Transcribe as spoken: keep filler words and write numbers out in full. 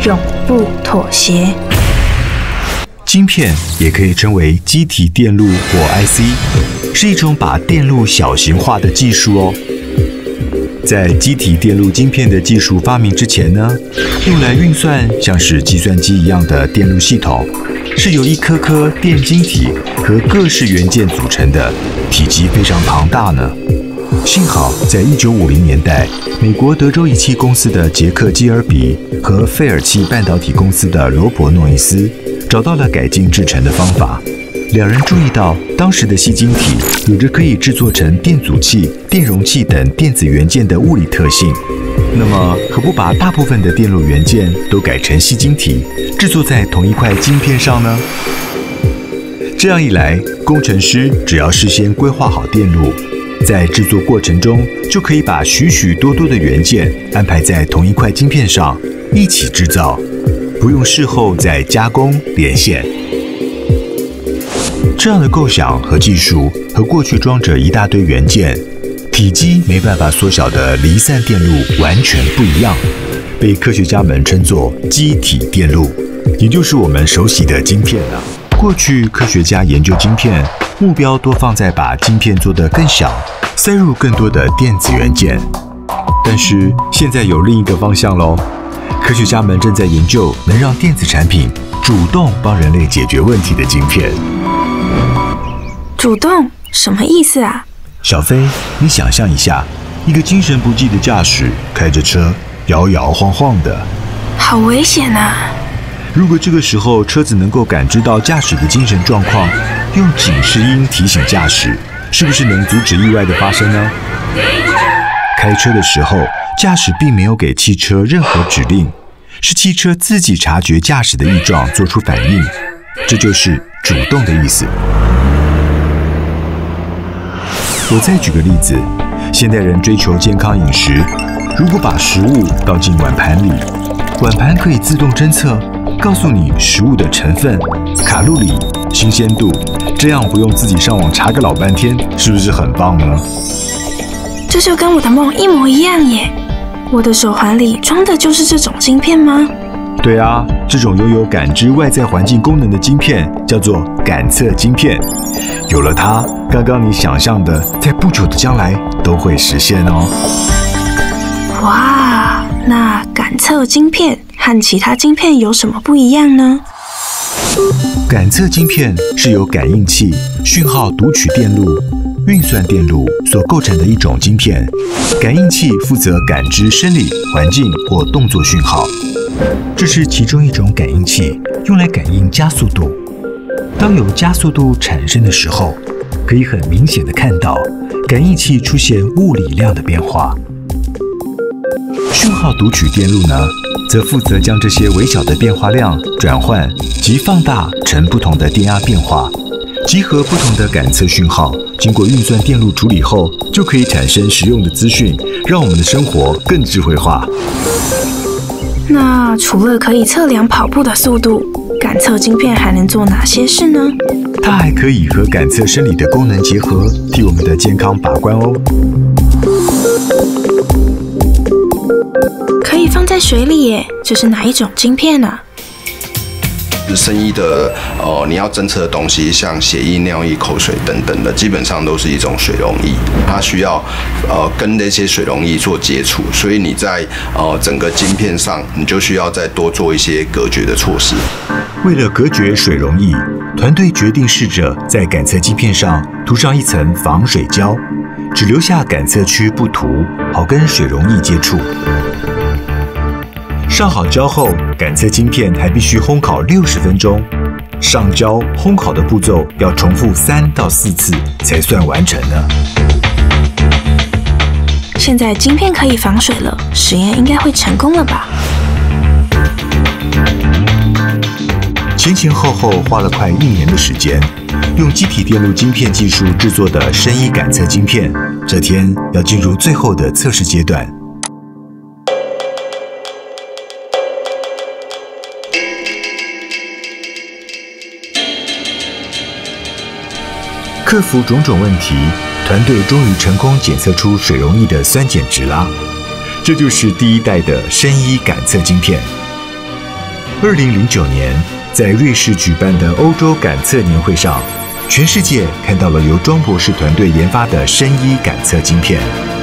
永不妥协。 晶片也可以称为基体电路或 I C， 是一种把电路小型化的技术哦。在基体电路晶片的技术发明之前呢，用来运算像是计算机一样的电路系统，是由一颗颗电晶体和各式元件组成的，体积非常庞大呢。幸好在一九五零年代，美国德州仪器公司的杰克基尔比和费尔奇半导体公司的罗伯诺伊斯找到了改进制程的方法。两人注意到，当时的矽晶体有着可以制作成电阻器、电容器等电子元件的物理特性。那么，何不把大部分的电路元件都改成矽晶体，制作在同一块晶片上呢？这样一来，工程师只要事先规划好电路，在制作过程中就可以把许许多多的元件安排在同一块晶片上，一起制造，不用事后再加工连线。这样的构想和技术和过去装着一大堆元件、体积没办法缩小的离散电路完全不一样，被科学家们称作基体电路，也就是我们熟悉的晶片啊。过去科学家研究晶片，目标多放在把晶片做得更小，塞入更多的电子元件。但是现在有另一个方向咯，科学家们正在研究能让电子产品主动帮人类解决问题的晶片。 主动什么意思啊？ 小飞，你想象一下，一个精神不济的驾驶开着车，摇摇晃晃的， 好危险啊！ 如果这个时候车子能够感知到驾驶的精神状况，用警示音提醒驾驶，是不是能阻止意外的发生呢？开车的时候，驾驶并没有给汽车任何指令，是汽车自己察觉驾驶的异状，做出反应，这就是主动的意思。我再举个例子，现代人追求健康饮食，如果把食物倒进碗盘里，碗盘可以自动侦测，告诉你食物的成分、卡路里、新鲜度，这样不用自己上网查个老半天，是不是很棒呢？ 这就跟我的梦一模一样耶！我的手环里装的就是这种晶片吗？ 对啊，这种拥有感知外在环境功能的晶片叫做感测晶片。有了它，刚刚你想象的，在不久的将来都会实现哦。 哇，那感测晶片和其他晶片有什么不一样呢？ 感测晶片是由感应器、讯号读取电路、运算电路所构成的一种晶片。感应器负责感知生理、环境或动作讯号，这是其中一种感应器，用来感应加速度。当有加速度产生的时候，可以很明显的看到感应器出现物理量的变化。讯号读取电路呢，则负责将这些微小的变化量转换及放大成不同的电压变化，集合不同的感测讯号，经过运算电路处理后，就可以产生实用的资讯，让我们的生活更智慧化。 那除了可以测量跑步的速度，感测晶片还能做哪些事呢？ 它还可以和感测生理的功能结合，替我们的健康把关哦。 可以放在水里耶，这是哪一种晶片啊？ 生医的呃，你要侦测的东西，像血液、尿液、口水等等的，基本上都是一种水溶液，它需要呃跟那些水溶液做接触，所以你在呃整个晶片上，你就需要再多做一些隔绝的措施。 为了隔绝水溶液，团队决定试着在感测晶片上涂上一层防水胶，只留下感测区不涂，好跟水溶液接触。上好胶后，感测晶片还必须烘烤六十分钟。上胶、烘烤的步骤要重复三到四次才算完成呢。 现在晶片可以防水了，实验应该会成功了吧？ 前前后后花了快一年的时间，用基体电路晶片技术制作的生医感测晶片，这天要进入最后的测试阶段。克服种种问题，团队终于成功检测出水溶液的酸碱值啦。这就是第一代的生医感测晶片。 二零零九年，在瑞士举办的欧洲感测年会上，全世界看到了由庄博士团队研发的生医感测晶片。